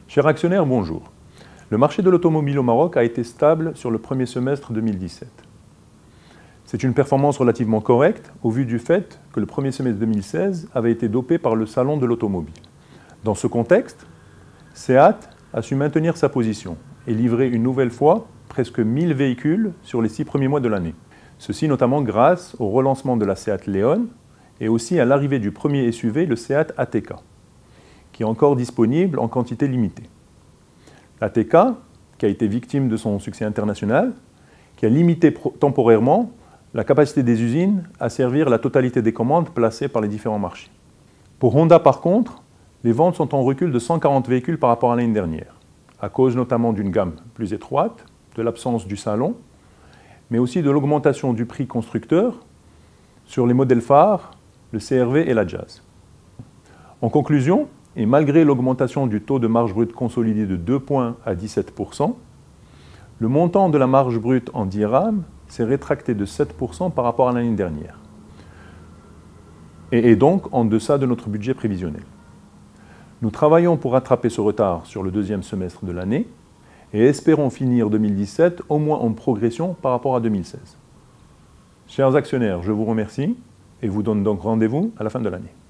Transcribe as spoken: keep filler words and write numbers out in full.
Chers actionnaires, bonjour. Le marché de l'automobile au Maroc a été stable sur le premier semestre deux mille dix-sept. C'est une performance relativement correcte au vu du fait que le premier semestre deux mille seize avait été dopé par le salon de l'automobile. Dans ce contexte, SEAT a su maintenir sa position et livrer une nouvelle fois presque mille véhicules sur les six premiers mois de l'année. Ceci notamment grâce au relancement de la SEAT Leon et aussi à l'arrivée du premier S U V, le SEAT A T K, qui est encore disponible en quantité limitée. L'A T K, qui a été victime de son succès international, qui a limité temporairement la capacité des usines à servir la totalité des commandes placées par les différents marchés. Pour Honda, par contre, les ventes sont en recul de cent quarante véhicules par rapport à l'année dernière, à cause notamment d'une gamme plus étroite, de l'absence du salon, mais aussi de l'augmentation du prix constructeur sur les modèles phares, le C R V et la Jazz. En conclusion, et malgré l'augmentation du taux de marge brute consolidé de deux points à dix-sept pour cent, le montant de la marge brute en dirhams s'est rétracté de sept pour cent par rapport à l'année dernière, et est donc en deçà de notre budget prévisionnel. Nous travaillons pour rattraper ce retard sur le deuxième semestre de l'année et espérons finir deux mille dix-sept au moins en progression par rapport à deux mille seize. Chers actionnaires, je vous remercie et vous donne donc rendez-vous à la fin de l'année.